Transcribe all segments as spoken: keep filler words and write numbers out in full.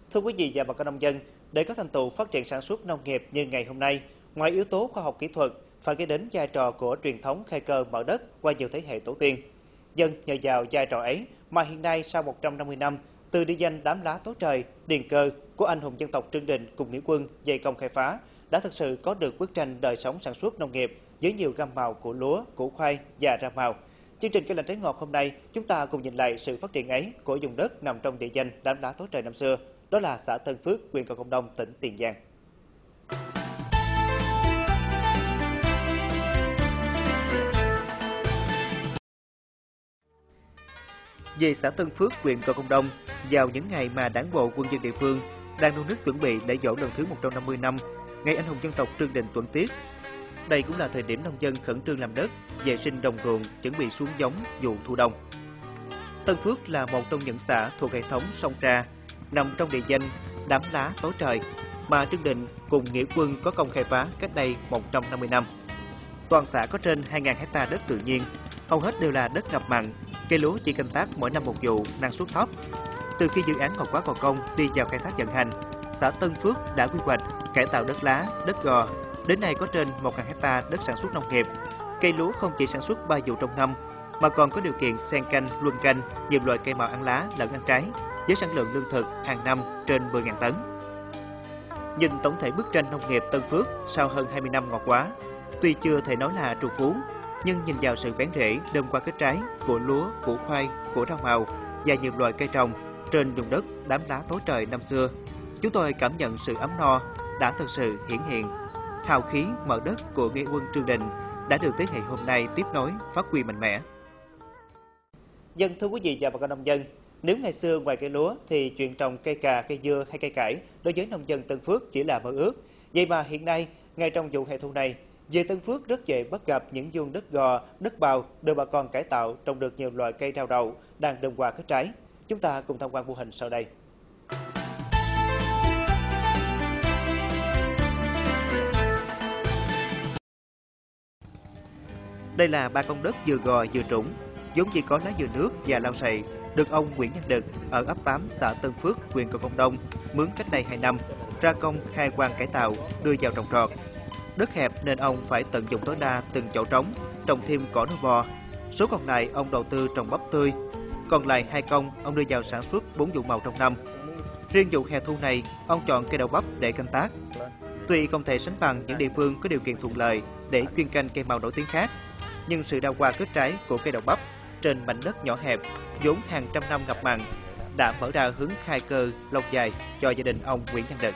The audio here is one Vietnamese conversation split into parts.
Thưa quý vị và bà con nông dân, để có thành tựu phát triển sản xuất nông nghiệp như ngày hôm nay, ngoài yếu tố khoa học kỹ thuật, phải kể đến vai trò của truyền thống khai cơ mở đất qua nhiều thế hệ tổ tiên. Dân nhờ vào vai trò ấy mà hiện nay sau một trăm năm mươi năm, từ địa danh Đám Lá Tối Trời, Điền Cơ của anh hùng dân tộc Trương Đình cùng nghĩa quân dày công khai phá đã thực sự có được bức tranh đời sống sản xuất nông nghiệp với nhiều gam màu của lúa, củ khoai và rau màu. Chương trình Cây Lành Trái Ngọt hôm nay, chúng ta cùng nhìn lại sự phát triển ấy của vùng đất nằm trong địa danh Đám Lá Tối Trời năm xưa, đó là xã Tân Phước, huyện Gò Công Đông, tỉnh Tiền Giang. Về xã Tân Phước, huyện Gò Công Đông, vào những ngày mà Đảng bộ quân dân địa phương đang nô nức chuẩn bị lễ giỗ lần thứ một trăm năm mươi năm ngày anh hùng dân tộc Trương Đình tuẫn tiết. Đây cũng là thời điểm nông dân khẩn trương làm đất, vệ sinh đồng ruộng, chuẩn bị xuống giống vụ thu đông. Tân Phước là một trong những xã thuộc hệ thống sông Tra, nằm trong địa danh Đám Lá Tối Trời mà Trương Đình cùng nghĩa quân có công khai phá cách đây một trăm năm mươi năm. Toàn xã có trên hai nghìn héc ta đất tự nhiên, hầu hết đều là đất ngập mặn, cây lúa chỉ canh tác mỗi năm một vụ, năng suất thấp. Từ khi dự án Ngọt Quá Gò Công đi vào khai thác vận hành, xã Tân Phước đã quy hoạch cải tạo đất lá, đất gò. Đến nay có trên một nghìn héc ta đất sản xuất nông nghiệp. Cây lúa không chỉ sản xuất ba vụ trong năm, mà còn có điều kiện xen canh, luân canh nhiều loại cây màu ăn lá lẫn ăn trái, với sản lượng lương thực hàng năm trên mười nghìn tấn. Nhìn tổng thể bức tranh nông nghiệp Tân Phước sau hơn hai mươi năm Ngọt Quá, tuy chưa thể nói là trù phú, nhưng nhìn vào sự bén rễ, đơm qua kết trái của lúa, củ khoai, của rau màu và nhiều loại cây trồng trên vùng đất Đám Lá Tối Trời năm xưa, chúng tôi cảm nhận sự ấm no đã thực sự hiển hiện. Hào khí mở đất của nghĩa quân Trương Đình đã được thế hệ hôm nay tiếp nối, phát huy mạnh mẽ. Dân thưa quý vị và bà con nông dân, nếu ngày xưa ngoài cây lúa thì chuyện trồng cây cà, cây dưa hay cây cải đối với nông dân Tân Phước chỉ là mơ ước. Vậy mà hiện nay, ngay trong vụ hè thu này, về Tân Phước rất dễ bắt gặp những vuông đất gò, đất bào được bà con cải tạo trồng được nhiều loại cây rau đậu đang đơm hoa kết trái. Chúng ta cùng tham quan mô hình sau đây. Đây là ba con đất vừa gò vừa trũng, vốn chỉ có lá dừa nước và lau sậy, được ông Nguyễn Văn Đực ở ấp tám xã Tân Phước, huyện Gò Công Đông mướn cách đây hai năm, ra công khai quang cải tạo, đưa vào trồng trọt. Đất hẹp nên ông phải tận dụng tối đa từng chỗ trống, trồng thêm cỏ nuôi bò. Số còn lại ông đầu tư trồng bắp tươi. Còn lại hai công ông đưa vào sản xuất bốn vụ màu trong năm. Riêng vụ hè thu này, ông chọn cây đậu bắp để canh tác. Tuy không thể sánh bằng những địa phương có điều kiện thuận lợi để chuyên canh cây màu nổi tiếng khác, nhưng sự đào hoa kết trái của cây đậu bắp trên mảnh đất nhỏ hẹp, vốn hàng trăm năm ngập mặn, đã mở ra hướng khai cơ lâu dài cho gia đình ông Nguyễn Văn Đực.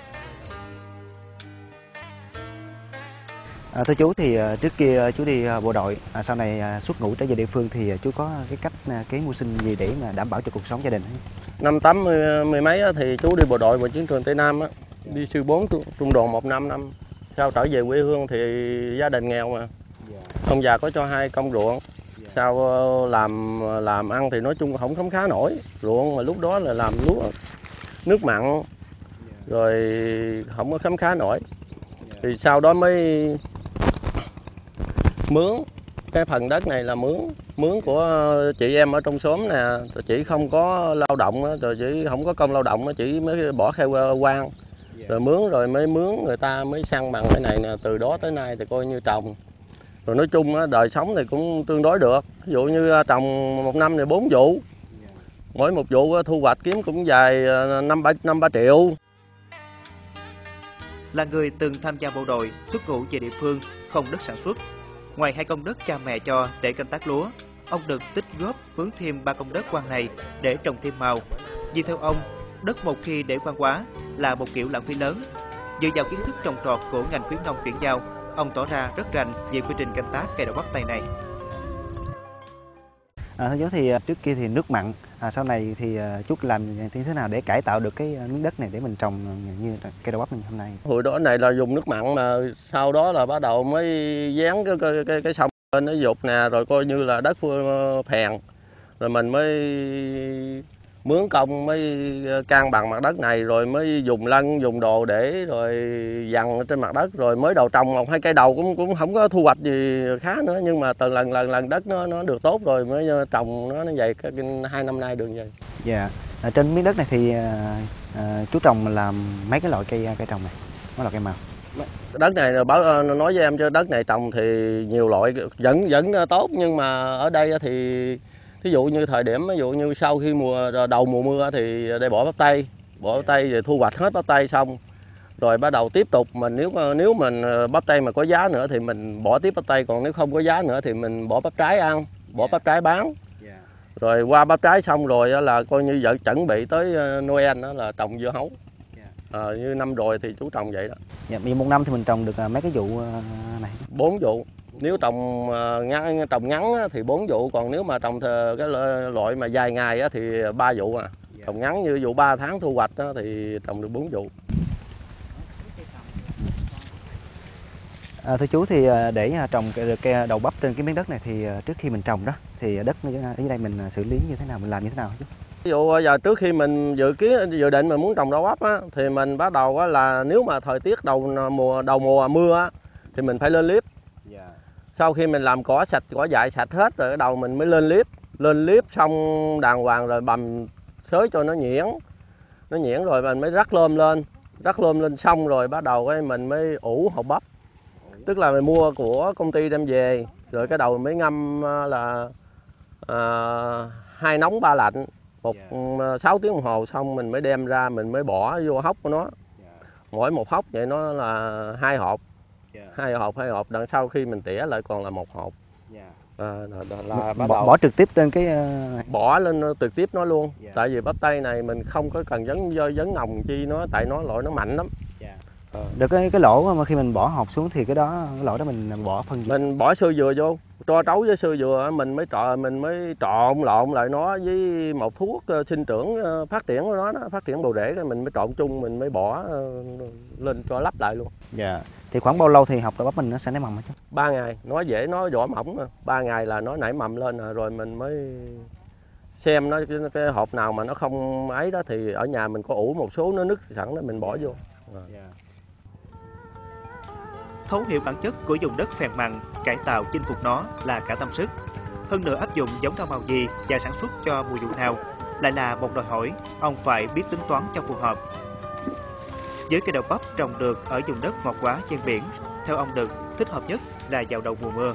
À, thưa chú thì trước kia chú đi bộ đội, à, sau này xuất ngũ trở về địa phương thì chú có cái cách kế mưu sinh gì để mà đảm bảo cho cuộc sống gia đình? Năm tám mươi, mươi mấy thì chú đi bộ đội vào chiến trường Tây Nam á, đi sư bốn trung đoàn một năm năm. Sau trở về quê hương thì gia đình nghèo mà, ông già có cho hai công ruộng. Sau làm làm ăn thì nói chung không khấm khá nổi, ruộng mà lúc đó là làm lúa nước mặn, rồi không có khấm khá nổi. Thì sau đó mới mướn, cái phần đất này là mướn, mướn của chị em ở trong xóm nè, chị không có lao động, rồi chị không có công lao động, chị mới bỏ khai quang, rồi mướn rồi mới mướn người ta mới săn bằng cái này nè, từ đó tới nay thì coi như trồng. Rồi nói chung đời sống thì cũng tương đối được, ví dụ như trồng một năm thì bốn vụ, mỗi một vụ thu hoạch kiếm cũng dài năm ba năm ba triệu. Là người từng tham gia bộ đội, xuất ngũ về địa phương, không đất sản xuất. Ngoài hai công đất cha mẹ cho để canh tác lúa, ông Đực tích góp mướn thêm ba công đất quan này để trồng thêm màu. Vì theo ông, đất một khi để quan quá là một kiểu lãng phí lớn. Dựa vào kiến thức trồng trọt của ngành khuyến nông chuyển giao, ông tỏ ra rất rành về quy trình canh tác cây đậu bắp tay này. À, thưa chú thì trước kia thì nước mặn, à, sau này thì chú làm như thế nào để cải tạo được cái miếng đất này để mình trồng như cây đậu bắp như hôm nay? Hồi đó này là dùng nước mặn mà sau đó là bắt đầu mới dán cái cái cái, cái sông lên nó dục nè, rồi coi như là đất phèn, rồi mình mới mướn công mới can bằng mặt đất này, rồi mới dùng lân dùng đồ để rồi dằn trên mặt đất, rồi mới đầu trồng một hai cây đầu cũng cũng không có thu hoạch gì khá nữa, nhưng mà từ lần lần lần đất nó nó được tốt rồi mới trồng nó nó vậy, cái hai năm nay được vậy. Dạ. Ở trên miếng đất này thì à, à, chú trồng làm mấy cái loại cây cây trồng này, mấy loại cây màu. Đất này báo nói với em chứ đất này trồng thì nhiều loại vẫn vẫn tốt, nhưng mà ở đây thì ví dụ như thời điểm ví dụ như sau khi mùa đầu mùa mưa thì đây bỏ bắp tay, bỏ bắp tay rồi thu hoạch hết bắp tay xong rồi bắt đầu tiếp tục mình nếu nếu mình bắp tay mà có giá nữa thì mình bỏ tiếp bắp tay, còn nếu không có giá nữa thì mình bỏ bắp trái ăn, bỏ bắp trái bán. Rồi qua bắp trái xong rồi là coi như vợ chuẩn bị tới Noel đó là trồng dưa hấu. À, như năm rồi thì chú trồng vậy đó. Dạ, một năm thì mình trồng được mấy cái vụ này? Bốn vụ. Nếu trồng ngắn trồng ngắn thì bốn vụ, còn nếu mà trồng cái loại mà dài ngày thì ba vụ à. Trồng ngắn như vụ ba tháng thu hoạch thì trồng được bốn vụ. À, thưa chú thì để trồng được cây đậu bắp trên cái miếng đất này thì trước khi mình trồng đó thì đất ở đây mình xử lý như thế nào, mình làm như thế nào chú? Ví dụ giờ trước khi mình dự kiến dự định mình muốn trồng đậu bắp á, thì mình bắt đầu á, là nếu mà thời tiết đầu mùa đầu mùa mưa á, thì mình phải lên liếp. Yeah. Sau khi mình làm cỏ sạch, cỏ dại sạch hết rồi cái đầu mình mới lên liếp. Lên liếp xong đàng hoàng rồi bầm xới cho nó nhuyễn. Nó nhuyễn rồi mình mới rắc lơm lên. Rắc lơm lên xong rồi bắt đầu cái mình mới ủ hột bắp. Tức là mình mua của công ty đem về, rồi cái đầu mình mới ngâm là à, hai nóng ba lạnh. Một sáu tiếng đồng hồ xong mình mới đem ra, mình mới bỏ vô hốc của nó. Mỗi một hốc vậy nó là hai hộp. Hai hộp, hai hộp, đằng sau khi mình tỉa lại còn là một hộp. À, là, là bắt bỏ, đầu bỏ trực tiếp trên cái bỏ lên trực tiếp nó luôn. Tại vì bắp tay này mình không có cần vấn vấn nồng chi nó, tại nó loại nó mạnh lắm. À. Được cái cái lỗ mà khi mình bỏ hộp xuống thì cái đó cái lỗ đó mình bỏ phân gì? Mình bỏ sơ dừa vô, cho trấu với sơ dừa mình mới trộn mình mới trộn lộn lại nó với một thuốc sinh trưởng phát triển của nó, đó, phát triển bồ rễ, mình mới trộn chung mình mới bỏ lên cho lắp lại luôn. Dạ. Thì khoảng bao lâu thì hộp đậu bắp mình nó sẽ nảy mầm hả chú? Ba ngày, nó dễ nó vỏ mỏng mà. Ba ngày là nó nảy mầm lên rồi mình mới xem nó cái, cái hộp nào mà nó không ấy đó thì ở nhà mình có ủ một số nó nứt sẵn đó mình bỏ vô. À. Yeah. Thấu hiểu bản chất của vùng đất phèn mặn, cải tạo chinh phục nó là cả tâm sức. Hơn nữa áp dụng giống rau màu gì và sản xuất cho mùa vụ nào lại là một đòi hỏi ông phải biết tính toán cho phù hợp. Với cây đậu bắp trồng được ở vùng đất ngọt quá ven biển, theo ông Đực thích hợp nhất là vào đầu mùa mưa.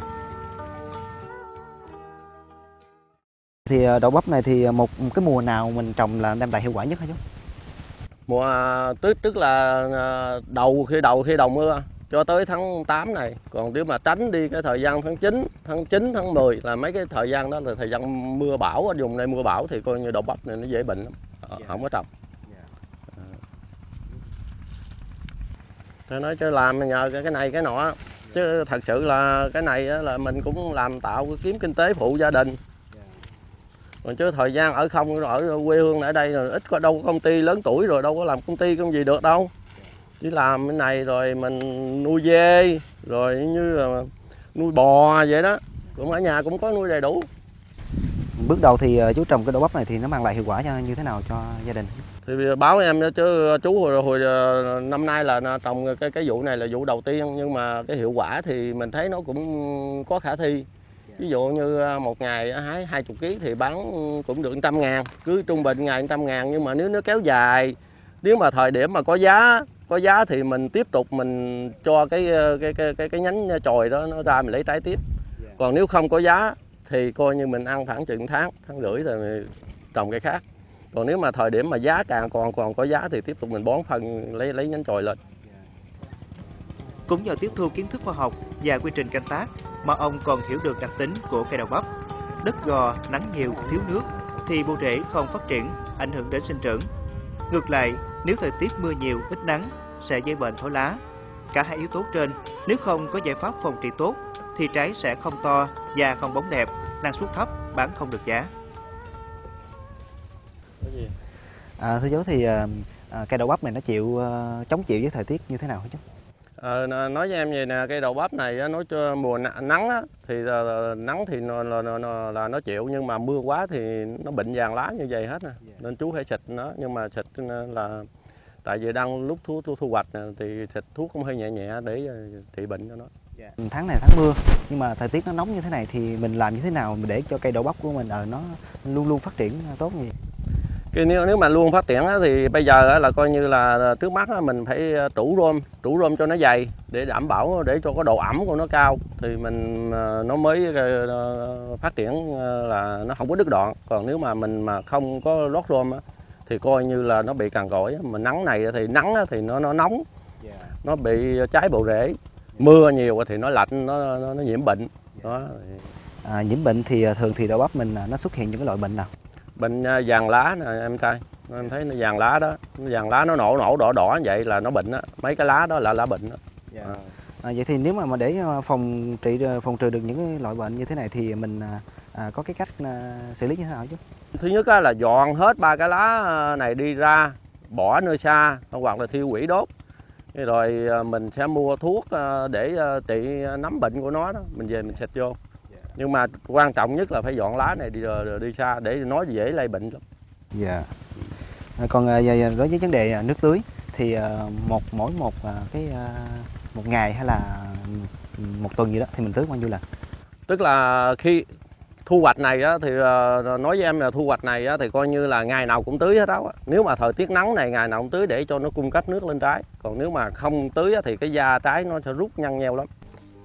Thì đậu bắp này thì một cái mùa nào mình trồng là đem lại hiệu quả nhất hả chú? Mùa tức tức là đầu khi đầu khi đầu mưa cho tới tháng tám này, còn nếu mà tránh đi cái thời gian tháng chín, tháng chín, tháng mười là mấy cái thời gian đó là thời gian mưa bão, ở vùng này mưa bão thì coi như đậu bắp này nó dễ bệnh lắm, không có trồng. Tôi nói chứ làm nhờ cái này cái nọ, chứ thật sự là cái này là mình cũng làm tạo kiếm kinh tế phụ gia đình. Còn chứ thời gian ở không ở quê hương ở đây rồi ít có đâu có công ty lớn tuổi rồi đâu có làm công ty công gì được đâu. Chỉ làm cái này rồi mình nuôi dê rồi như là nuôi bò vậy đó, cũng ở nhà cũng có nuôi đầy đủ. Bước đầu thì chú trồng cái đậu bắp này thì nó mang lại hiệu quả cho như thế nào cho gia đình? Thì báo em chứ chú hồi, hồi năm nay là trồng cái cái vụ này là vụ đầu tiên, nhưng mà cái hiệu quả thì mình thấy nó cũng có khả thi. Ví dụ như một ngày hái hai chục ký thì bán cũng được trăm ngàn, cứ trung bình ngày trăm ngàn, nhưng mà nếu nó kéo dài, nếu mà thời điểm mà có giá có giá thì mình tiếp tục mình cho cái cái cái cái, cái nhánh chồi đó nó ra mình lấy trái tiếp. Còn nếu không có giá thì coi như mình ăn khoảng chừng tháng tháng rưỡi rồi mình trồng cái khác. Còn nếu mà thời điểm mà giá càng còn còn có giá thì tiếp tục mình bón phân lấy lấy nhánh chồi lên. Cũng nhờ tiếp thu kiến thức khoa học và quy trình canh tác mà ông còn hiểu được đặc tính của cây đậu bắp. Đất gò, nắng nhiều, thiếu nước thì bộ rễ không phát triển, ảnh hưởng đến sinh trưởng. Ngược lại, nếu thời tiết mưa nhiều, ít nắng sẽ gây bệnh thối lá. Cả hai yếu tố trên, nếu không có giải pháp phòng trị tốt thì trái sẽ không to và không bóng đẹp, năng suất thấp, bán không được giá. À, thưa chú thì à, cây đậu bắp này nó chịu à, chống chịu với thời tiết như thế nào hả chú? À, nói với em vậy nè, cây đậu bắp này nói cho mùa nắng á, thì là, nắng thì nó, là, nó, là nó chịu, nhưng mà mưa quá thì nó bệnh vàng lá như vậy hết nè. Nên chú phải xịt nó, nhưng mà xịt là tại vì đang lúc thu thu, thu hoạch nè, thì xịt thuốc cũng hơi nhẹ nhẹ để trị bệnh cho nó. Tháng này tháng mưa nhưng mà thời tiết nó nóng như thế này thì mình làm như thế nào để cho cây đậu bắp của mình ở nó luôn luôn phát triển tốt như vậy? Cái nếu nếu mà luôn phát triển á, thì bây giờ á, là coi như là trước mắt á, mình phải trũ rơm, trũ rơm cho nó dày để đảm bảo để cho cái độ ẩm của nó cao thì mình nó mới phát triển là nó không có đứt đoạn. Còn nếu mà mình mà không có lót rơm á, thì coi như là nó bị cằn cỗi. Mà nắng này thì nắng á, thì nó nó nóng, nó bị cháy bộ rễ. Mưa nhiều thì nó lạnh, nó nó, nó nhiễm bệnh. Đó. À, nhiễm bệnh thì thường thì đậu bắp mình nó xuất hiện những cái loại bệnh nào? Bệnh vàng lá nè em trai, em thấy nó vàng lá đó, nó vàng lá nó nổ nổ đỏ đỏ vậy là nó bệnh á, mấy cái lá đó là lá bệnh đó. Yeah. À. À, vậy thì nếu mà mà để phòng trị phòng trừ được những cái loại bệnh như thế này thì mình à, có cái cách à, xử lý như thế nào chứ? Thứ nhất là dọn hết ba cái lá này đi ra, bỏ nơi xa hoặc là thiêu hủy đốt. Rồi mình sẽ mua thuốc để trị nấm bệnh của nó đó, mình về mình xịt vô. Nhưng mà quan trọng nhất là phải dọn lá này đi đi xa để nó dễ lây bệnh lắm. Dạ. À, còn à, đối với vấn đề nước tưới thì à, một mỗi một à, cái à, một ngày hay là một tuần gì đó thì mình tưới bao nhiêu lần? Tức là khi thu hoạch này á, thì nói với em là thu hoạch này á, thì coi như là ngày nào cũng tưới hết đó. Nếu mà thời tiết nắng này ngày nào cũng tưới để cho nó cung cấp nước lên trái. Còn nếu mà không tưới á, thì cái da trái nó sẽ rút nhăn nheo lắm.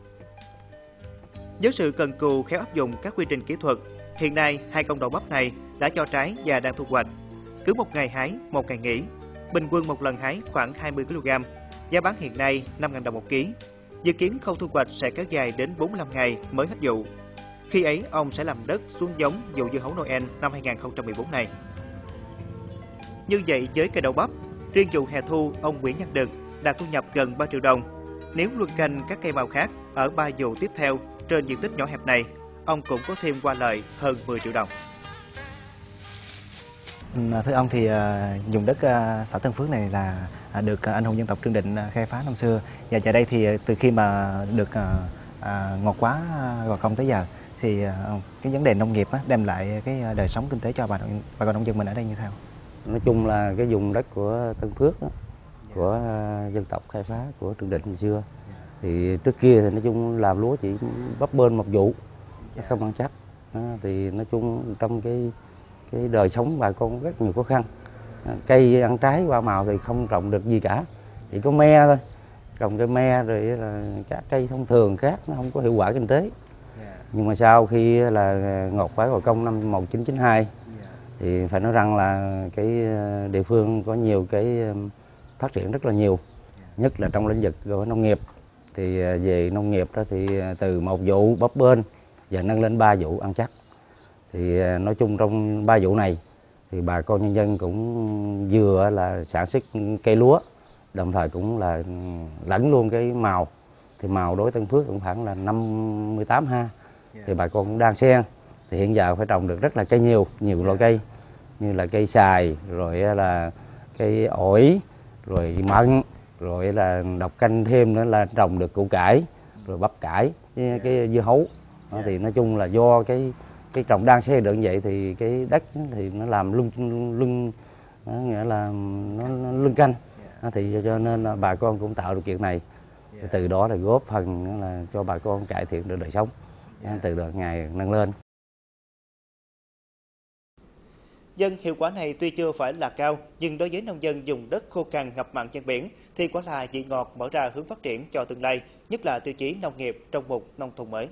Với sự cần cù khéo áp dụng các quy trình kỹ thuật, hiện nay hai công đậu bắp này đã cho trái và đang thu hoạch. Cứ một ngày hái, một ngày nghỉ. Bình quân một lần hái khoảng hai mươi ki lô gam. Giá bán hiện nay năm nghìn đồng một ký. Dự kiến khâu thu hoạch sẽ kéo dài đến bốn mươi lăm ngày mới hết vụ. Khi ấy, ông sẽ làm đất xuống giống vụ dưa hấu Noel năm hai nghìn không trăm mười bốn này. Như vậy với cây đậu bắp, riêng vụ hè thu, ông Nguyễn Văn Đực đạt thu nhập gần ba triệu đồng. Nếu luân canh các cây màu khác ở ba vụ tiếp theo trên diện tích nhỏ hẹp này, ông cũng có thêm qua lợi hơn mười triệu đồng. Thưa ông thì vùng đất xã Tân Phước này là được anh hùng dân tộc Trương Định khai phá năm xưa, và giờ đây thì từ khi mà được ngọt hóa gò công tới giờ thì cái vấn đề nông nghiệp đem lại cái đời sống kinh tế cho bà bà con nông dân mình ở đây như thế nào? Nói chung là cái vùng đất của Tân Phước đó, của dân tộc khai phá của Trương Định ngày xưa thì trước kia thì nói chung làm lúa chỉ bấp bênh một vụ, không ăn chắc. Đó, thì nói chung trong cái cái đời sống bà con rất nhiều khó khăn. Cây ăn trái hoa màu thì không trồng được gì cả, chỉ có me thôi, trồng cây me rồi là các cây thông thường khác nó không có hiệu quả kinh tế. Nhưng mà sau khi là ngọt hóa gò công năm một nghìn chín trăm chín mươi hai thì phải nói rằng là cái địa phương có nhiều cái phát triển rất là nhiều, nhất là trong lĩnh vực của nông nghiệp. Thì về nông nghiệp đó thì từ một vụ bấp bênh và nâng lên ba vụ ăn chắc. Thì nói chung trong ba vụ này thì bà con nhân dân cũng vừa là sản xuất cây lúa, đồng thời cũng là lẫn luôn cái màu. Thì màu đối với Tân Phước cũng khoảng là năm mươi tám ha. Thì bà con cũng đang xen. Thì hiện giờ phải trồng được rất là cây nhiều, nhiều loại cây như là cây xài, rồi là cây ổi, rồi mận, rồi là độc canh thêm nữa là trồng được củ cải, rồi bắp cải, với cái dưa hấu. Đó, thì nói chung là do cái cái trồng đan xen được như vậy thì cái đất thì nó làm lưng lưng nghĩa là nó, nó lưng canh. Đó, thì cho nên là bà con cũng tạo điều kiện này, từ đó là góp phần là cho bà con cải thiện được đời sống, từ đó ngày nâng lên. Dân hiệu quả này tuy chưa phải là cao, nhưng đối với nông dân dùng đất khô cằn ngập mặn ven biển thì quả là vị ngọt mở ra hướng phát triển cho tương lai, nhất là tiêu chí nông nghiệp trong mục nông thôn mới.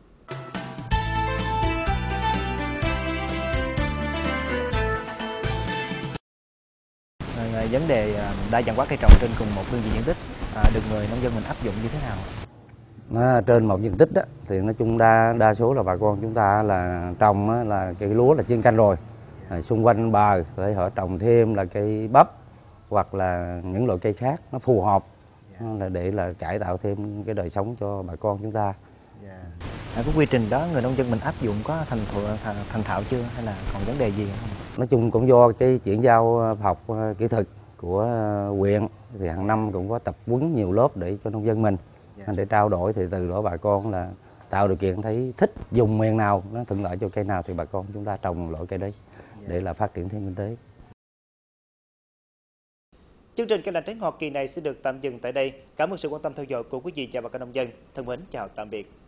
Vấn đề đa dạng hóa cây trồng trên cùng một phương diện diện tích được người nông dân mình áp dụng như thế nào? Nó trên một diện tích đó, thì nói chung đa đa số là bà con chúng ta là trồng á, là cây lúa là chuyên canh rồi. À, xung quanh bờ để họ trồng thêm là cây bắp hoặc là những loại cây khác nó phù hợp, yeah. là để là cải tạo thêm cái đời sống cho bà con chúng ta. Yeah. À, cái quy trình đó người nông dân mình áp dụng có thành thạo, thành thạo chưa hay là còn vấn đề gì không? Nói chung cũng do cái chuyển giao học kỹ thuật của huyện thì hàng năm cũng có tập huấn nhiều lớp để cho nông dân mình, yeah. để trao đổi, thì từ đó bà con là tạo điều kiện thấy thích dùng miền nào nó thuận lợi cho cây nào thì bà con chúng ta trồng loại cây đấy để là phát triển thêm kinh tế. Chương trình Cây lành trái ngọt kỳ này sẽ được tạm dừng tại đây. Cảm ơn sự quan tâm theo dõi của quý vị và bà con nông dân. Thân mến chào tạm biệt.